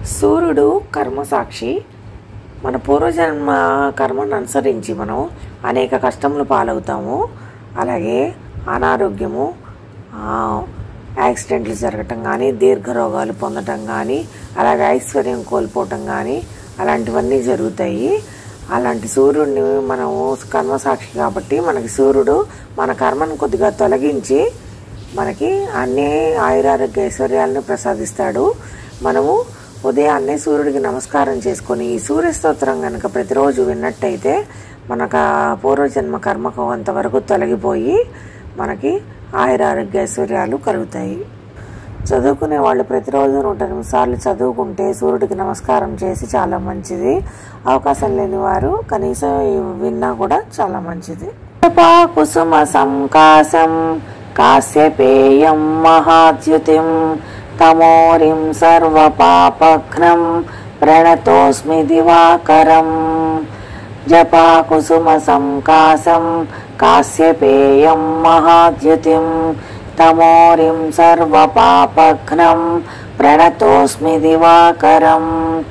సూర్యుడు కర్మసాక్షి. మన పూర్వజన్మ కర్మను అనుసరించి మనం అనేక కష్టములు పాలవుతాము. అలాగే అనారోగ్యము, యాక్సిడెంట్లు జరగటం కానీ, దీర్ఘరోగాలు పొందటం కానీ, అలాగే ఐశ్వర్యం కోల్పోవటం కానీ అలాంటివన్నీ జరుగుతాయి. అలాంటి సూర్యుడిని మనము కర్మసాక్షి కాబట్టి మనకి సూర్యుడు మన కర్మను కొద్దిగా తొలగించి మనకి అన్ని ఆయురారోగ్య ఐశ్వర్యాలను ప్రసాదిస్తాడు. మనము ఉదయాన్నే సూర్యుడికి నమస్కారం చేసుకొని ఈ సూర్య స్తోత్రం కనుక ప్రతిరోజు విన్నట్టయితే మనకు పూర్వజన్మ కర్మ కొంతవరకు తొలగిపోయి మనకి ఆయురారోగ్య ఐశ్వర్యాలు కలుగుతాయి. చదువుకునే వాళ్ళు ప్రతిరోజు 108 సార్లు చదువుకుంటే సూర్యుడికి నమస్కారం చేసి చాలా మంచిది. అవకాశం లేని వారు కనీసం విన్నా కూడా చాలా మంచిది. కుసుమ సంకాశం కాశ్యపేయం మహాద్యుతిం తమోరిం సర్వపాపఘ్నం ప్రణతోస్మి దివాకరం. జపా కుసుమ సంకాశం కాశ్యపేయం మహాద్యుతిం తమోరిం సర్వపాపఘ్నం ప్రణతోస్మి దివాకరం.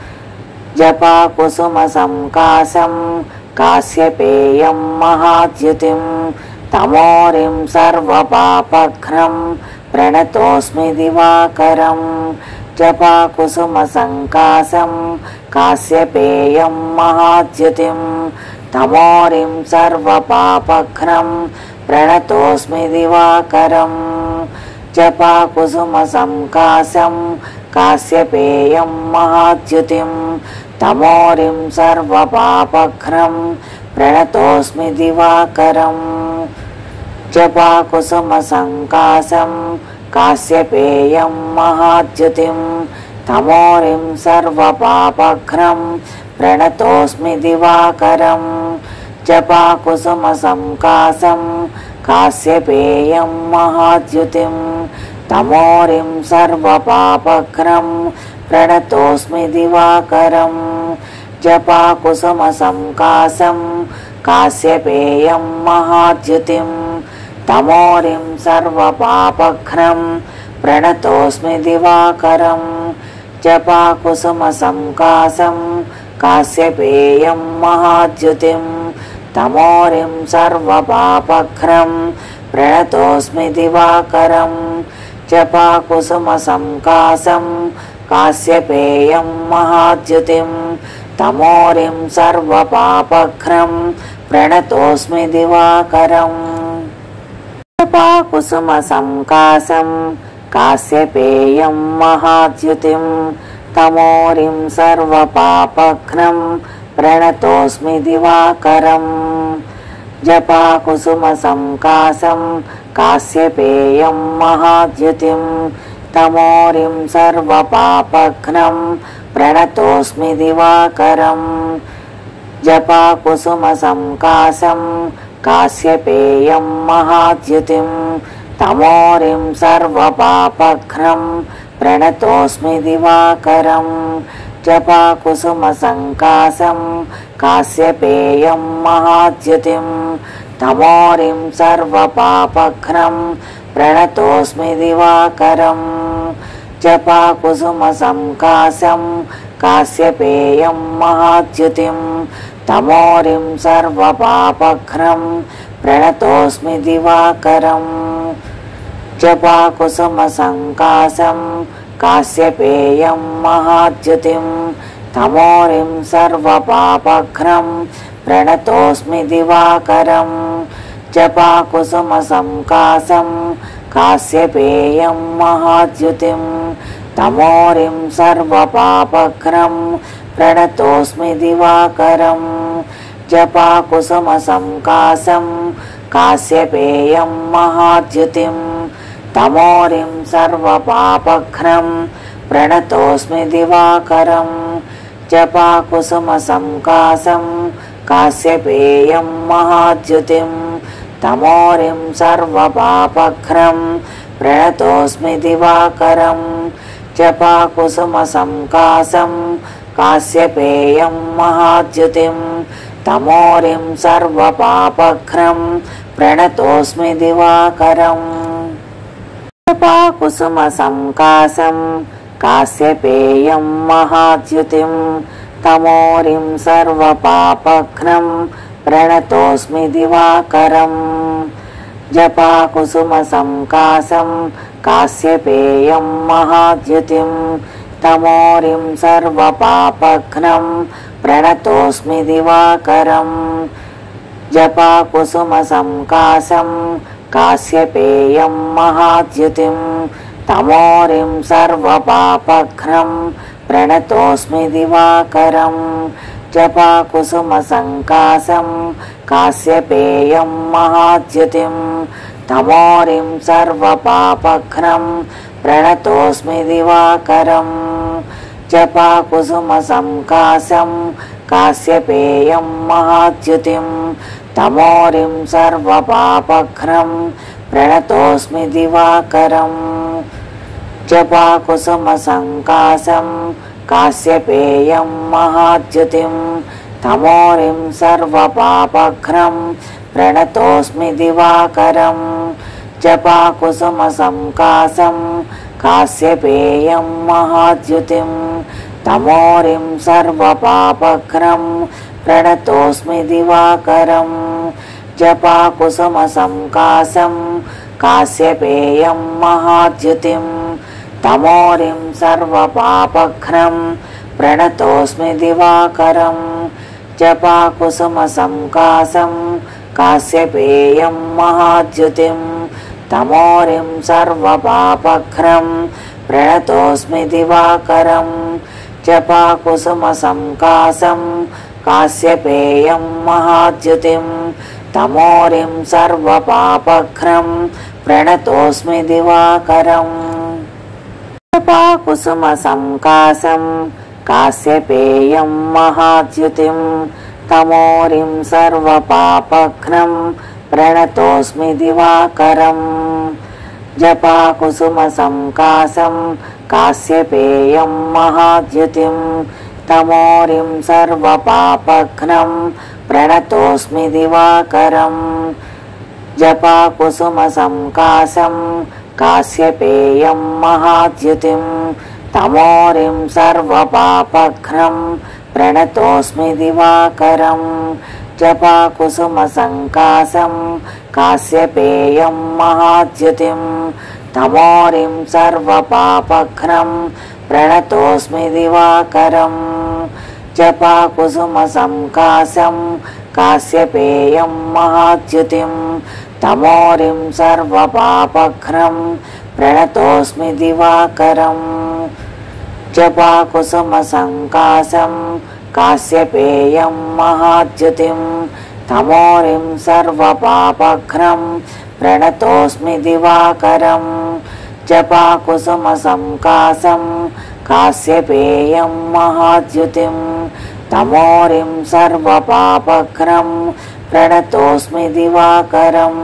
జపా కుసుమ సంకాశం కాశ్యపేయం మహాద్యుతిం తమోరిం సర్వపాపఘ్నం ప్రణతోస్మి దివాకరం. జపా కుసుమ సంకాశం కాశ్యపేయం మహాద్యుతిం తమోరిం సర్వపాపఘ్నం ప్రణతోస్మి దివాకరం. జపా కుసుమ సంకాశం కాశ్యపేయం మహాద్యుతిం తమోరిం సర్వపాపఘ్నం ప్రణతోస్మి దివాకరం. జపా కుసుమ సంకాశం కాశ్యపేయం మహాద్యుతిం తమోరిం సర్వపాపఘ్నం ప్రణతోస్మి దివాకరం. జపా కుసుమ సంకాశం కాశ్యపేయం మహాద్యుతిం తమోరిం సర్వపాపఘ్నం ప్రణతోస్మి దివాకరం. జపా కుసుమ సంకాశం కాశ్యపేయం మహాద్యుతిం తమోరిం సర్వపాపఘ్నం ప్రణతోస్మి దివాకరం. జపా కుసుమ సంకాశం కాశ్యపేయం మహాద్యుతిం తమోరిం సర్వపాపఘ్నం ప్రణతోస్మి దివాకరం. జపా కుసుమ సంకాశం కాశ్యపేయం మహాద్యుతిం తమోరిం సర్వపాపఘ్నం ప్రణతోస్మి దివాకరం. జపా కుసుమ సంకాశం కాశ్యపేయం మహాద్యుతిం తమోరిం సర్వపాపఘ్నం ప్రణతోస్మి దివాకరం. జపా కుసుమ సంకాశం కాశ్యపేయం మహాద్యుతిం తమోరిం సర్వపాపఘ్నం ప్రణతోస్మి దివాకరం. జపా కుసుమ సంకాశం కాశ్యపేయం మహాద్యుతిం తమోరిం సర్వపాపఘ్నం ప్రణతోస్మి దివాకరం. జపా కుసుమ సంకాశం కాశ్యపేయం మహాద్యుతిం తమోరిం సర్వపాపఘ్నం ప్రణతోస్మి దివాకరం. జపా కుసుమ సంకాశం కాశ్యపేయం మహాద్యుతిం తమోరిం సర్వపాపఘ్నం ప్రణతోస్మి దివాకరం. జపా కుసుమ సంకాశం కాశ్యపేయం మహాద్యుతిం తమోరిం సర్వపాపఘ్నం ప్రణతోస్మి దివాకరం. జపా కుసుమ సంకాశం కాశ్యపేయం మహాద్యుతిం తమోరిం సర్వపాపఘ్నం ప్రణతోస్మి దివాకరం. జపా కుసుమ సంకాశం కాశ్యపేయం మహాద్యుతిం తమోరిం సర్వపాపఘ్నం ప్రణతోస్మి దివాకరం. జపా కుసుమ సంకాశం కాశ్యపేయం మహాద్యుతిం తమోరిం సర్వపాపఘ్నం ప్రణతోస్మి దివాకరం. జపా కుసుమ సంకాశం కాశ్యపేయం మహాద్యుతిం తమోరిం సర్వపాపఘ్నం ప్రణతోస్మి దివాకరం. జపా కుసుమ సంకాశం कास्यपेयं महाद्युतिं तमोरिं सर्वपापघ्नं प्रणतोऽस्मि दिवाकरम् जपाकुसुमसङ्कासं कास्यपेयं महाद्युतिं तमोरिं सर्वपापघ्नं प्रणतोऽस्मि दिवाकरम् जपाकुसुमसङ्कासं कास्यपेयं महाद्युतिं तमोरिं सर्वपापघ्नं प्रणतोऽस्मि दिवाकरम् जपाकुसुमसङ्कासं कास्यपेयं महाद्युतिं तमोरिं सर्वपापघ्नं प्रणतोऽस्मि दिवाकरम् जपाकुसुमसङ्कासं कास्यपेयं महाद्युतिं तमोरिं सर्वपापघ्नं प्रणतोऽस्मि दिवाकरम् जपाकुसुमसङ्कासं कास्यपेयं महाद्युतिं तमोरिं सर्वपापघ्नं प्रणतोऽस्मि दिवाकरम् जपाकुसुमसङ्कासं कास्यपेयं महाद्युतिं तमोरिं सर्वपापघ्नं प्रणतोऽस्मि दिवाकरम् जपाकुसुमसङ्कासं कास्यपेयं महाद्युतिं तमोरिं सर्वपापघ्नं प्रणतोऽस्मि दिवाकरम् जपाकुसुमसङ्कासं कास्यपेयं महाद्युतिं तमोरिं सर्वपापघ्नं प्रणतोऽस्मि दिवाकरम् जपाकुसुमसङ्कासं कास्यपेयं महाद्युतिं तमोरिं सर्वपापघ्नं प्रणतोऽस्मि दिवाकरम् जपाकुसुमसङ्कासं कास्यपेयं महाद्युतिं तमोरिं सर्वपापघ्नं प्रणतोऽस्मि दिवाकरम् जपाकुसुमसङ्कासं कास्यपेयं महाद्युतिं तमोरिं सर्वपापघ्नं प्रणतोऽस्मि दिवाकरम् जपाकुसुमसङ्कासं कास्यपेयं महाद्युतिं तमोरिं सर्वपापघ्नं प्रणतोऽस्मि दिवाकरम् जपाकुसुमसङ्कासं कास्यपेयं महाद्युतिं तमोरिं सर्वपापघ्नं प्रणतोऽस्मि दिवाकरम् जपाकुसुमसङ्कासं कास्यपेयं महाद्युतिं तमोरिं सर्वपापघ्नं प्रणतोऽस्मि दिवाकरम् जपाकुसुमसङ्कासं कास्यपेयं महाद्युतिं तमोरिं सर्वपापघ्नं प्रणतोऽस्मि दिवाकरम् जपाकुसुमसङ्कासं कास्यपेयं महाद्युतिं तमोरिं सर्वपापघ्नं प्रणतोऽस्मि दिवाकरम्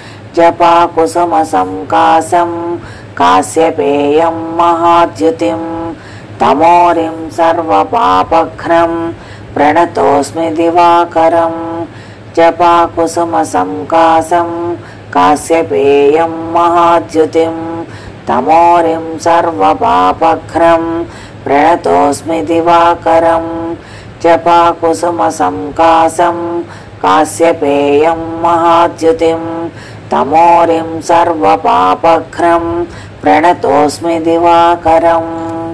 जपाकुसुमसङ्कासं कास्यपेयं महाद्युतिं तमोरिं सर्वपापघ्नं प्रणतोऽस्मि दिवाकरम् जपाकुसुमसङ्कासं कास्यपेयं महाद्युतिं तमोरिं सर्वपापघ्नं प्रणतोऽस्मि दिवाकरम् जपाकुसुमसङ्कासं कास्यपेयं महाद्युतिं तमोरिं सर्वपापघ्नं प्रणतोऽस्मि दिवाकरम्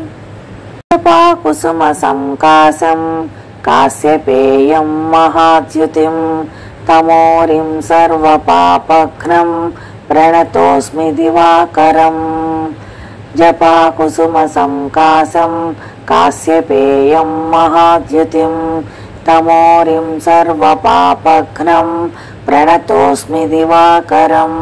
जपाकुसुमसङ्कासं कास्यपेयं महाद्युतिं तमोरिं सर्वपापघ्नं प्रणतोऽस्मि दिवाकरम् जपाकुसुमसङ्कासं कास्यपेयं महाद्युतिं तमोरिं सर्वपापघ्नं प्रणतोऽस्मि दिवाकरम्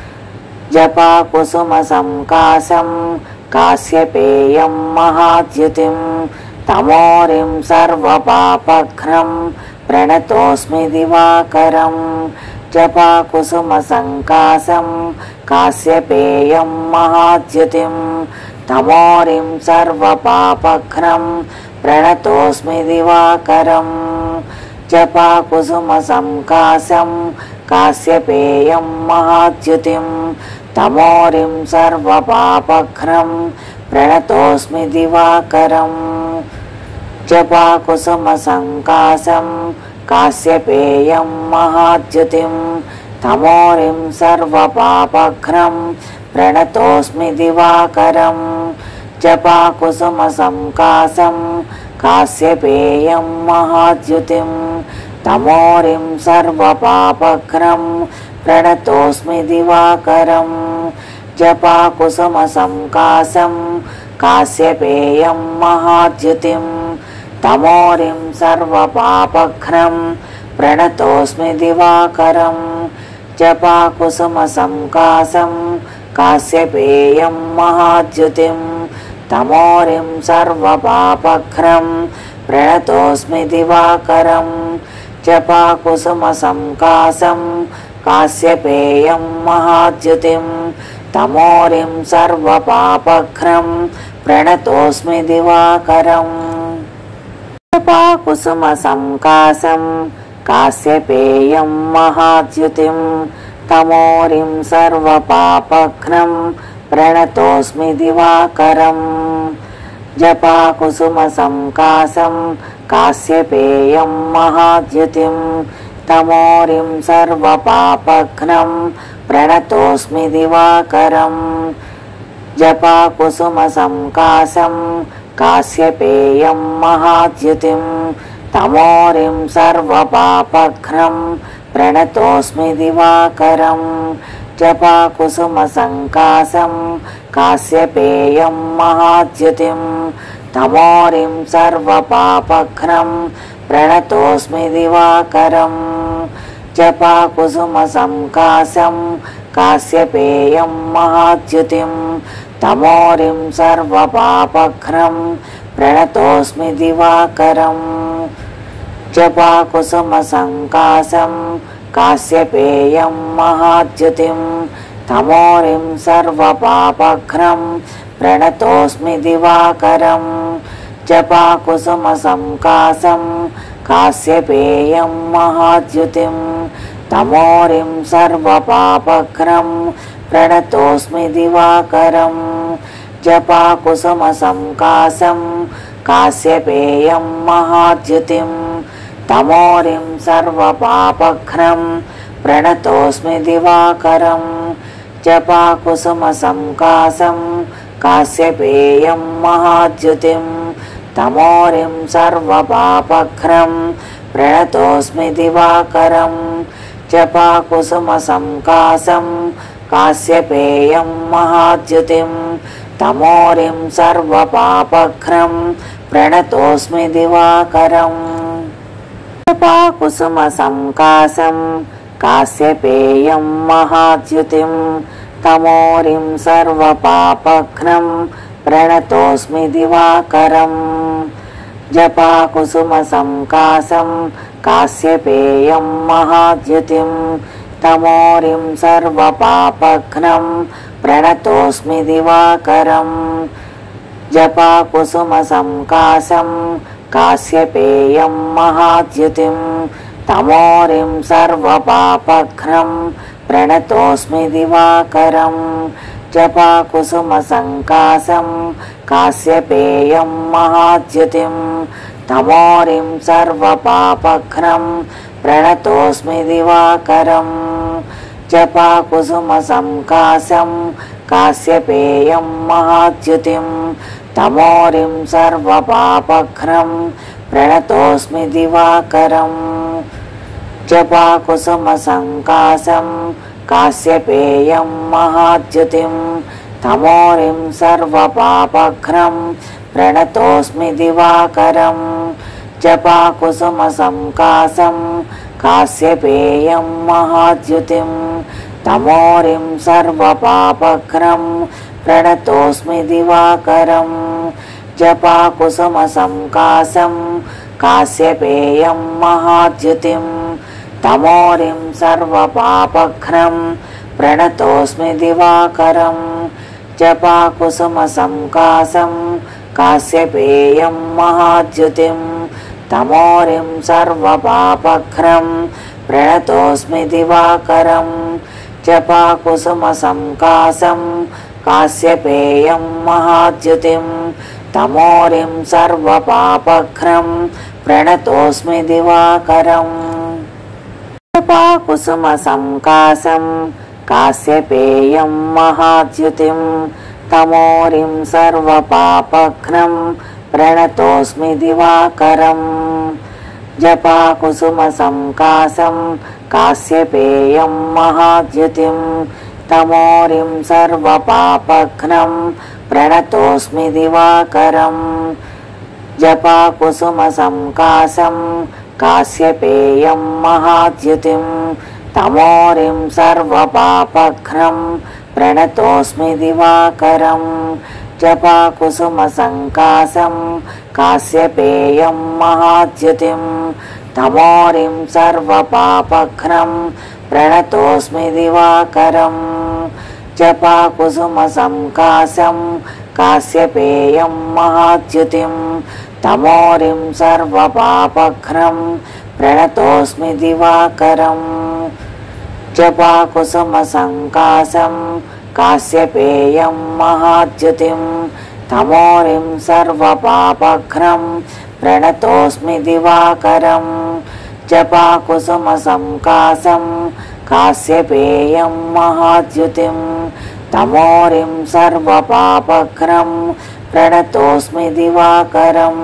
जपाकुसुमसङ्कासं कास्यपेयं महाद्युतिं तमोरिं सर्वपापघ्नं प्रणतोऽस्मि दिवाकरम् जपाकुसुमसङ्कासं कास्यपेयं महाद्युतिं तमोरिं सर्वपापघ्नं प्रणतोऽस्मि दिवाकरम् जपाकुसुमसङ्कासं कास्यपेयं महाद्युतिं तमोरिं सर्वपापघ्नं प्रणतोऽस्मि दिवाकरम् जपाकुसुमसङ्काशं काश्यपेयं महाद्युतिं तमोरिं सर्वपापघ्नं प्रणतोऽस्मि दिवाकरम् जपाकुसुमसङ्काशं काश्यपेयं महाद्युतिं तमोरिं सर्वपापघ्नं प्रणतोऽस्मि दिवाकरम् जपाकुसुमसङ्काशं काश्यपेयं महाद्युतिं तमोरिं सर्वपापघ्नं प्रणतोऽस्मि दिवाकरम् जपाकुसुमसङ्काशं काश्यपेयं महाद्युतिं तमोरिं सर्वपापघ्नं प्रणतोऽस्मि दिवाकरम् जपाकुसुमसङ्काशं काश्यपेयं महाद्युतिं तमोरिं सर्वपापघ्नं प्रणतोऽस्मि दिवाकरम् जपाकुसुमसङ्काशं काश्यपेयं महाद्युतिं तमोरिं सर्वपापघ्नं प्रणतोऽस्मि दिवाकरम् जपाकुसुमसङ्काशं काश्यपेयं महाद्युतिं तमोरिं सर्वपापघ्नं प्रणतोऽस्मि दिवाकरम् जपाकुसुमसङ्काशं काश्यपेयं महाद्युतिं तमोरिं सर्वपापघ्नं प्रणतोऽस्मि दिवाकरम् जपाकुसुमसङ्काशं काश्यपेयं महाद्युतिं तमोरिं सर्वपापघ्नं प्रणतोऽस्मि दिवाकरम् जपाकुसुमसङ्काशं काश्यपेयं महाद्युतिं तमोरिं सर्वपापघ्नं प्रणतोऽस्मि दिवाकरम् जपाकुसुमसङ्काशं काश्यपेयं महाद्युतिं तमोरिं सर्वपापघ्नं प्रणतोऽस्मि दिवाकरम् जपाकुसुमसङ्काशं काश्यपेयं महाद्युतिं तमोरिं सर्वपापघ्नं प्रणतोऽस्मि दिवाकरम् जपाकुसुमसङ्काशं काश्यपेयं महाद्युतिं तमोरिं सर्वपापघ्नं प्रणतोऽस्मि दिवाकरम् जपाकुसुमसङ्काशं काश्यपेयं महाद्युतिं तमोरिं सर्वपापघ्नं प्रणतोऽस्मि दिवाकरम् जपाकुसुमसङ्काशं काश्यपेयं महाद्युतिं तमोरिं सर्वपापघ्नं प्रणतोऽस्मि दिवाकरम् जपाकुसुमसङ्काशं काश्यपेयं महाद्युतिं तमोरिं सर्वपापघ्नं प्रणतोऽस्मि दिवाकरम् जपाकुसुमसङ्काशं काश्यपेयं महाद्युतिं तमोरिं सर्वपापघ्नं प्रणतोऽस्मि दिवाकरम् जपाकुसुमसङ्काशं काश्यपेयं महाद्युतिं तमोरिं सर्वपापघ्नं प्रणतोऽस्मि दिवाकरम् जपाकुसुमसङ्काशं काश्यपेयं महाद्युतिं तमोरिं सर्वपापघ्नं प्रणतोऽस्मि दिवाकरम् जपाकुसुमसङ्काशं काश्यपेयं महाद्युतिं तमोरिं सर्वपापघ्नं प्रणतोऽस्मि दिवाकरम् जपाकुसुमसङ्काशं काश्यपेयं महाद्युतिं तमोरिं सर्वपापघ्नं प्रणतोऽस्मि दिवाकरम् जपाकुसुमसङ्काशं काश्यपेयं महाद्युतिं तमोरिं सर्वपापघ्नं प्रणतोऽस्मि दिवाकरम् जपाकुसुमसङ्काशं काश्यपेयं महाद्युतिं तमोरिं सर्वपापघ्नं प्रणतोऽस्मि दिवाकरम् जपाकुसुमसङ्काशं काश्यपेयं महाद्युतिं तमोरिं सर्वपापघ्नं प्रणतोऽस्मि दिवाकरम् जपाकुसुमसङ्काशं कास्यपेयं महाद्युतिं तमोरिं सर्वपापघ्नं प्रणतोऽस्मि दिवाकरम् जपाकुसुमसङ्कासं कास्यपेयं महाद्युतिं तमोरिं सर्वपापघ्नं प्रणतोऽस्मि दिवाकरम् जपाकुसुमसङ्कासं कास्यपेयं महाद्युतिं तमोरिं सर्वपापघ्नं प्रणतोऽस्मि दिवाकरम् जपाकुसुमसङ्कासं कास्यपेयं महाद्युतिं तमोरिं सर्वपापघ्नं प्रणतोऽस्मि दिवाकरम् जपाकुसुमसङ्कासं कास्यपेयं महाद्युतिं तमोरिं सर्वपापघ्नं प्रणतोऽस्मि दिवाकरम् जपाकुसुमसङ्कासं कास्यपेयं महाद्युतिं तमोरिं सर्वपापघ्नं प्रणतोऽस्मि दिवाकरम् जपाकुसुमसङ्कासं कास्यपेयं महाद्युतिं तमोरिं सर्वपापघ्नं प्रणतोऽस्मि दिवाकरम् जपाकुसुमसङ्कासं कास्यपेयं महाद्युतिं तमोरिं सर्वपापघ्नं प्रणतोऽस्मि दिवाकरम्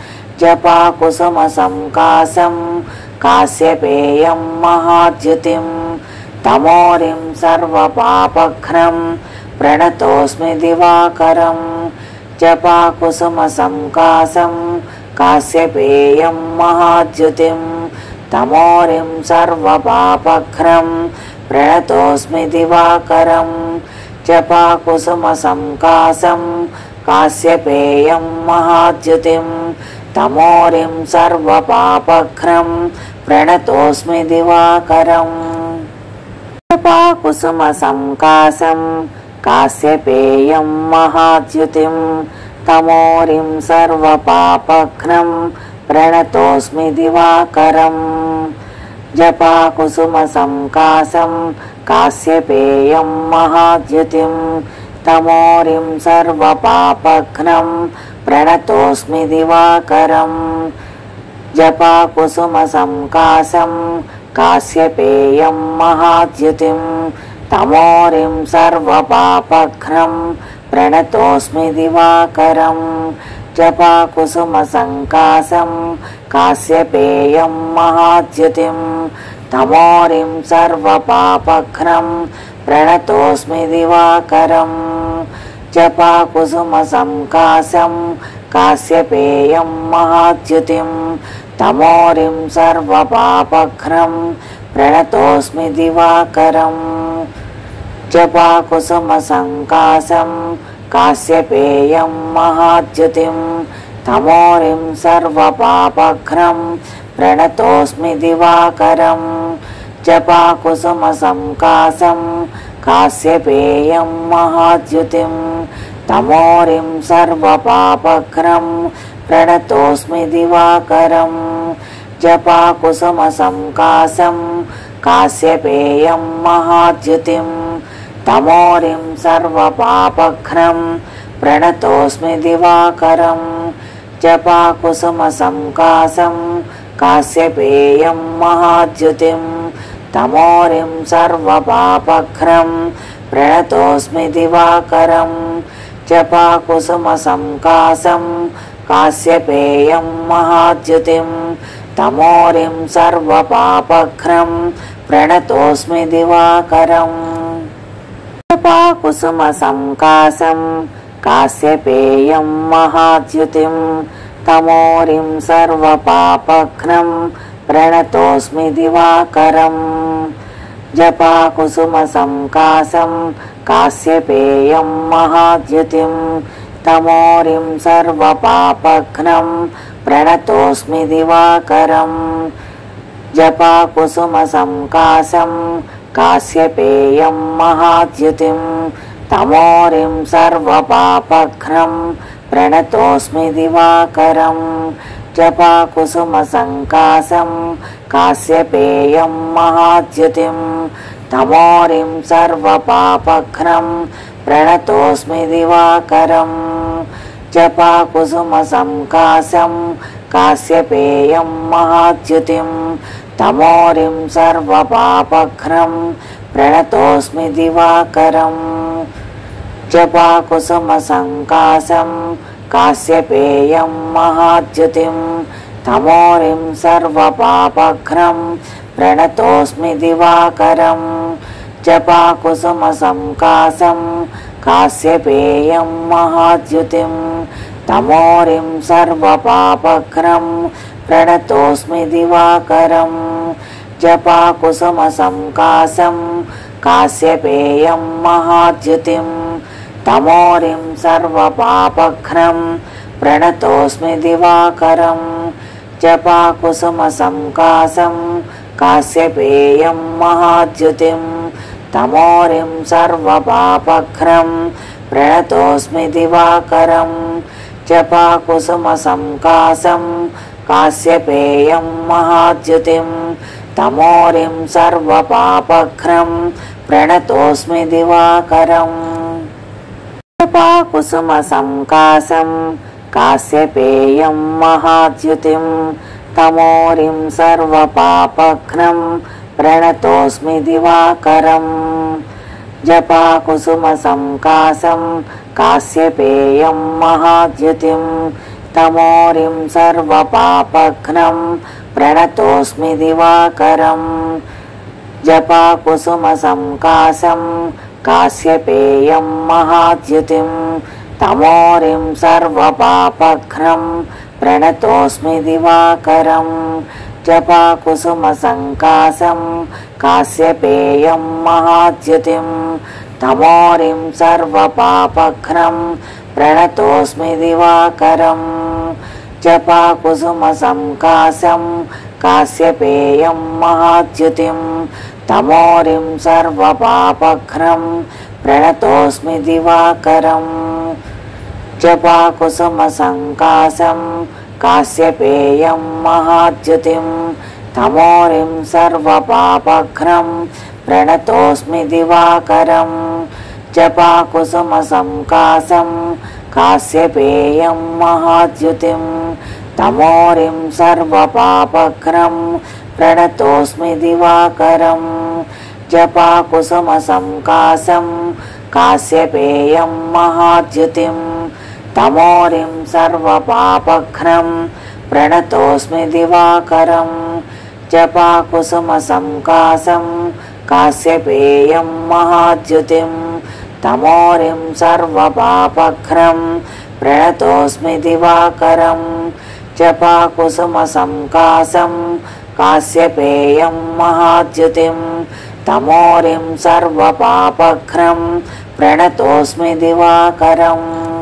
जपाकुसुमसङ्कासं कास्यपेयं महाद्युतिं तमोरिं सर्वपापघ्नं प्रणतोऽस्मि दिवाकरम् जपाकुसुमसङ्कासं कास्यपेयं महाद्युतिं तमोरिं सर्वपापघ्नं प्रणतोऽस्मि दिवाकरम् जपाकुसुमसङ्कासं कास्यपेयं महाद्युतिं तमोरिं सर्वपापघ्नं प्रणतोऽस्मि दिवाकरम् जपाकुसुमसङ्कासं कास्यपेयं महाद्युतिं तमोरिं सर्वपापघ्नं प्रणतोऽस्मि दिवाकरम् जपाकुसुमसङ्कासं कास्यपेयं महाद्युतिं तमोरिं सर्वपापघ्नं प्रणतोऽस्मि दिवाकरम् जपाकुसुमसङ्कासं कास्यपेयं महाद्युतिं तमोरिं सर्वपापघ्नं प्रणतोऽस्मि दिवाकरम् जपाकुसुमसङ्कासं कास्यपेयं महाद्युतिं तमोरिं सर्वपापघ्नं प्रणतोऽस्मि दिवाकरम् जपाकुसुमसङ्कासं कास्यपेयं महाद्युतिं तमोरिं सर्वपापघ्नं प्रणतोऽस्मि दिवाकरम् जपाकुसुमसङ्कासं कास्यपेयं महाद्युतिं तमोरिं सर्वपापघ्नं प्रणतोऽस्मि दिवाकरम् जपाकुसुमसङ्कासं कास्यपेयं महाद्युतिं तमोरिं सर्वपापघ्नं प्रणतोऽस्मि दिवाकरम् जपाकुसुमसङ्कासं कास्यपेयं महाद्युतिं तमोरिं सर्वपापघ्नं प्रणतोऽस्मि दिवाकरम् जपाकुसुमसङ्कासं कास्यपेयं महाद्युतिं तमोरिं सर्वपापघ्नं प्रणतोऽस्मि दिवाकरम् जपाकुसुमसङ्कासं कास्यपेयं महाद्युतिं तमोरिं सर्वपापघ्नं प्रणतोऽस्मि दिवाकरम् जपाकुसुमसङ्कासं कास्यपेयं महाद्युतिं तमोरिं सर्वपापघ्नं प्रणतोऽस्मि दिवाकरम् जपाकुसुमसङ्कासं कास्यपेयं महाद्युतिं तमोरिं सर्वपापघ्नं प्रणतोऽस्मि दिवाकरम् जपाकुसुमसङ्कासं कास्यपेयं महाद्युतिं तमोरिं सर्वपापघ्नं प्रणतोऽस्मि दिवाकरम् जपाकुसुमसङ्कासं कास्यपेयं महाद्युतिं तमोरिं सर्वपापघ्नं प्रणतोऽस्मि दिवाकरं जपाकुसुमसंकाशं काश्यपेयं महाद्युतिं तमोरिं सर्वपापघ्नं प्रणतोऽस्मि दिवाकरं जपाकुसुमसंकाशं काश्यपेयं महाद्युतिं तमोरिं सर्वपापघ्नं प्रणतोऽस्मि दिवाकरं जपाकुसुमसंकाशं काश्यपेयं महाद्युतिं तमोरिं सर्वपापघ्नं प्रणतोऽस्मि दिवाकरं जपाकुसुमसंकाशं काश्यपेयं महाद्युतिं तमोरिं सर्वपापघ्नं प्रणतोऽस्मि दिवाकरं जपाकुसुमसंकाशं काश्यपेयं महाद्युतिं तमोरिं सर्वपापघ्नं प्रणतोऽस्मि दिवाकरं जपाकुसुमसंकाशं काश्यपेयं महाद्युतिं तमोरिं सर्वपापघ्नं प्रणतोऽस्मि दिवाकरं जपाकुसुमसंकाशं काश्यपेयं महाद्युतिं तमोरिं सर्वपापघ्नं प्रणतोऽस्मि दिवाकरं जपाकुसुमसंकाशं काश्यपेयं महाद्युतिं तमोरिं सर्वपापघ्नं प्रणतोऽस्मि दिवाकरं जपाकुसुमसंकाशं काश्यपेयं महाद्युतिं तमोरिं सर्वपापघ्नं प्रणतोऽस्मि दिवाकरं जपाकुसुमसंकाशं काश्यपेयं महाद्युतिं तमोरिं सर्वपापघ्नं प्रणतोऽस्मि दिवाकरं जपाकुसुमसंकाशं काश्यपेयं महाद्युतिं तमोरिं सर्वपापघ्नं प्रणतोऽस्मि दिवाकरं जपाकुसुमसंकाशं काश्यपेयं महाद्युतिं तमोरिं सर्वपापघ्नं प्रणतोऽस्मि दिवाकरं जपाकुसुमसंकाशं काश्यपेयं महाद्युतिं तमोरिं सर्वपापघ्नं प्रणतोऽस्मि दिवाकरं जपाकुसुमसंकाशं काश्यपेयं महाद्युतिं तमोरिं सर्वपापघ्नं प्रणतोऽस्मि दिवाकरं जपाकुसुमसंकाशं काश्यपेयं महाद्युतिं तमोरिं सर्वपापघ्नं प्रणतोऽस्मि दिवाकरं जपाकुसुमसंकाशं काश्यपेयं महाद्युतिं तमोरिं सर्वपापघ्नं प्रणतोऽस्मि दिवाकरम्।